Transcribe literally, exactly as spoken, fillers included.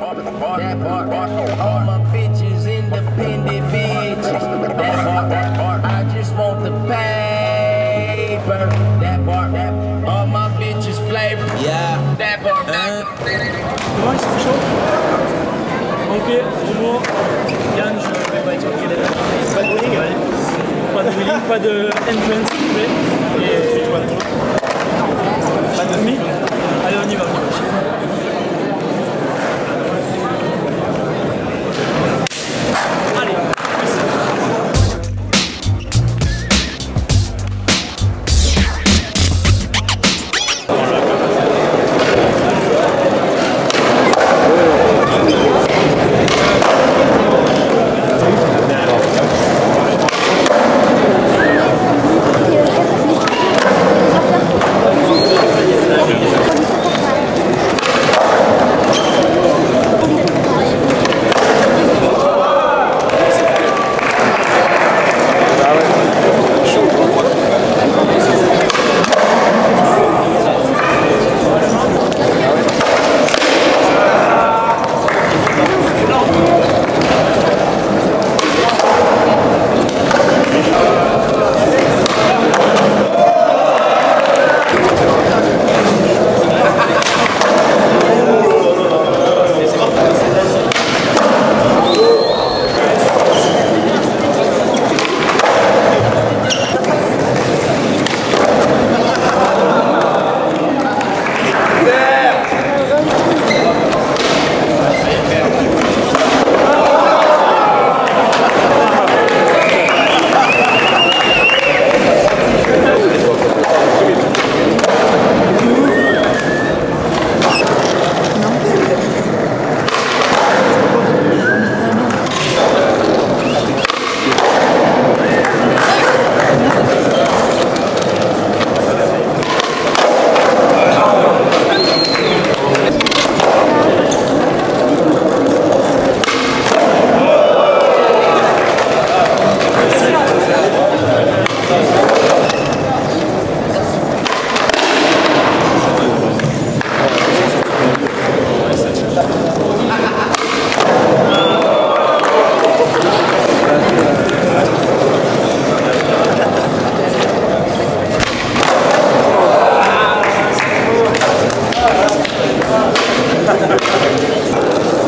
That part, all my bitches independent bitches. That part, I just want the paper. That part, all my bitches flavor. Yeah. That part, Comment ils sont chauds? Ok, Momo, Yann, je vais pas expliquer les dates. Pas de wheeling, ouais. Pas de wheeling, pas de entrance, s'il vous plaît. Et pas de demi. Allez, on y va. Ha ha ha.